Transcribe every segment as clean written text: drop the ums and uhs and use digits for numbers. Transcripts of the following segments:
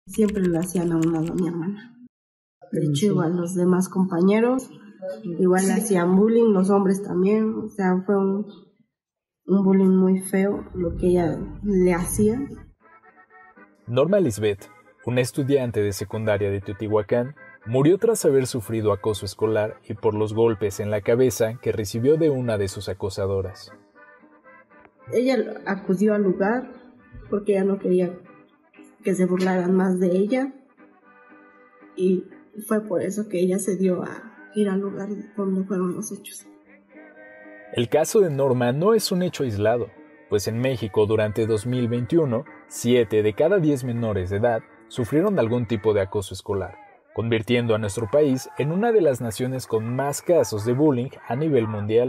Siempre lo hacían a un lado a mi hermana. De hecho, igual los demás compañeros, igual le hacían bullying, los hombres también. O sea, fue un bullying muy feo lo que ella le hacía. Norma Lisbeth, una estudiante de secundaria de Teotihuacán, murió tras haber sufrido acoso escolar y por los golpes en la cabeza que recibió de una de sus acosadoras. Ella acudió al lugar porque ella no quería que se burlaran más de ella, y fue por eso que ella se dio a ir al lugar donde fueron los hechos. El caso de Norma no es un hecho aislado, pues en México durante 2021, 7 de cada 10 menores de edad sufrieron algún tipo de acoso escolar, convirtiendo a nuestro país en una de las naciones con más casos de bullying a nivel mundial.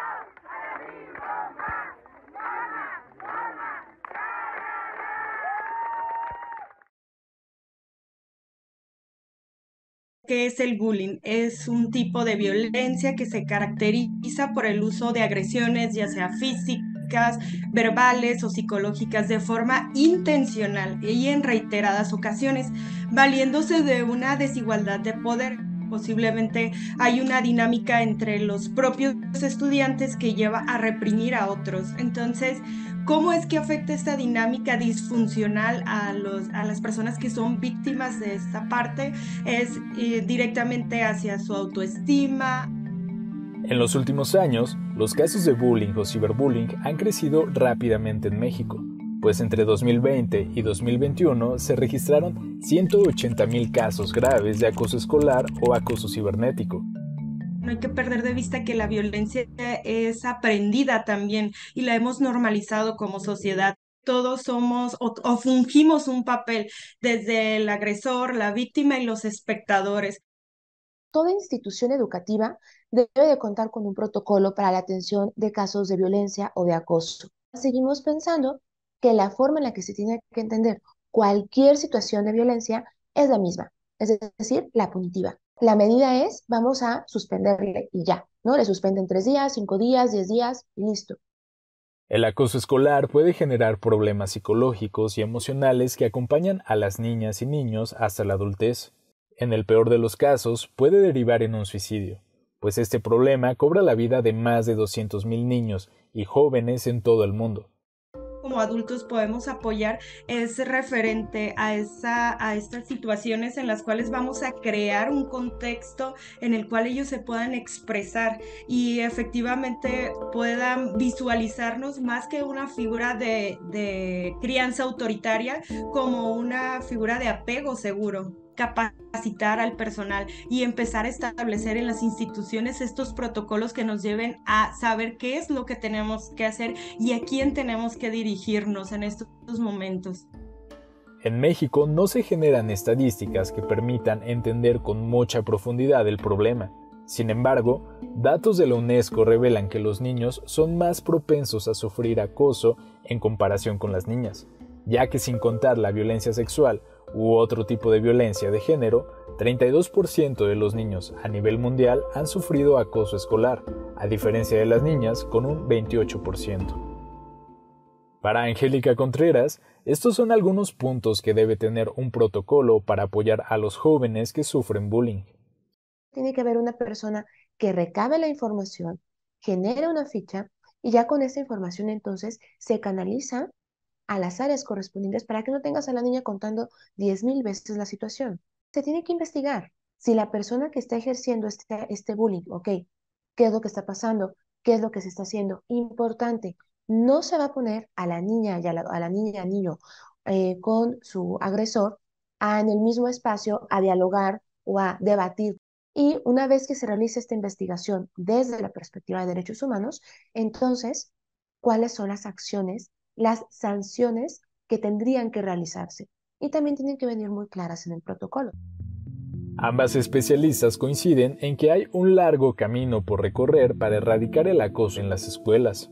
¿Qué es el bullying? Es un tipo de violencia que se caracteriza por el uso de agresiones, ya sea físicas, verbales o psicológicas, de forma intencional y en reiteradas ocasiones, valiéndose de una desigualdad de poder. Posiblemente hay una dinámica entre los propios estudiantes que lleva a reprimir a otros. Entonces, ¿cómo es que afecta esta dinámica disfuncional a las personas que son víctimas de esta parte? Es directamente hacia su autoestima. En los últimos años, los casos de bullying o ciberbullying han crecido rápidamente en México, pues entre 2020 y 2021 se registraron 180,000 casos graves de acoso escolar o acoso cibernético. No hay que perder de vista que la violencia es aprendida también y la hemos normalizado como sociedad. Todos somos o fungimos un papel, desde el agresor, la víctima y los espectadores. Toda institución educativa debe de contar con un protocolo para la atención de casos de violencia o de acoso. Seguimos pensando que la forma en la que se tiene que entender cualquier situación de violencia es la misma, es decir, la punitiva. La medida es, vamos a suspenderle y ya, ¿no? Le suspenden 3 días, 5 días, 10 días y listo. El acoso escolar puede generar problemas psicológicos y emocionales que acompañan a las niñas y niños hasta la adultez. En el peor de los casos, puede derivar en un suicidio, pues este problema cobra la vida de más de 200,000 niños y jóvenes en todo el mundo. Como adultos podemos apoyar es referente a estas situaciones en las cuales vamos a crear un contexto en el cual ellos se puedan expresar y efectivamente puedan visualizarnos más que una figura de crianza autoritaria, como una figura de apego seguro. Capacitar al personal y empezar a establecer en las instituciones estos protocolos que nos lleven a saber qué es lo que tenemos que hacer y a quién tenemos que dirigirnos en estos momentos. En México no se generan estadísticas que permitan entender con mucha profundidad el problema. Sin embargo, datos de la UNESCO revelan que los niños son más propensos a sufrir acoso en comparación con las niñas, ya que sin contar la violencia sexual u otro tipo de violencia de género, 32% de los niños a nivel mundial han sufrido acoso escolar, a diferencia de las niñas con un 28%. Para Angélica Contreras, estos son algunos puntos que debe tener un protocolo para apoyar a los jóvenes que sufren bullying. Tiene que haber una persona que recabe la información, genere una ficha y ya con esa información entonces se canaliza a las áreas correspondientes para que no tengas a la niña contando 10,000 veces la situación. Se tiene que investigar si la persona que está ejerciendo este bullying, ok, qué es lo que está pasando, qué es lo que se está haciendo. Importante, no se va a poner a la niña y a la niña, al niño con su agresor en el mismo espacio a dialogar o a debatir. Y una vez que se realice esta investigación desde la perspectiva de derechos humanos, entonces, ¿cuáles son las acciones, las sanciones que tendrían que realizarse? Y también tienen que venir muy claras en el protocolo. Ambas especialistas coinciden en que hay un largo camino por recorrer para erradicar el acoso en las escuelas.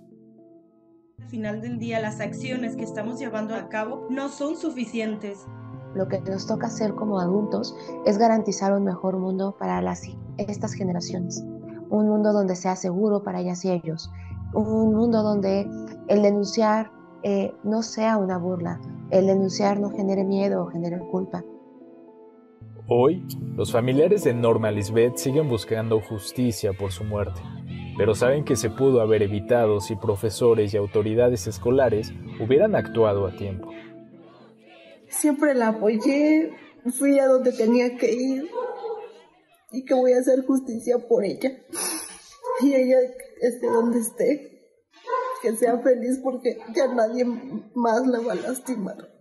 Al final del día, las acciones que estamos llevando a cabo no son suficientes. Lo que nos toca hacer como adultos es garantizar un mejor mundo para estas generaciones. Un mundo donde sea seguro para ellas y ellos. Un mundo donde el denunciar no sea una burla. El denunciar no genere miedo o genere culpa. Hoy, los familiares de Norma Lisbeth siguen buscando justicia por su muerte, pero saben que se pudo haber evitado si profesores y autoridades escolares hubieran actuado a tiempo. Siempre la apoyé, fui a donde tenía que ir y que voy a hacer justicia por ella. Y ella esté donde esté, que sea feliz porque ya nadie más la va a lastimar.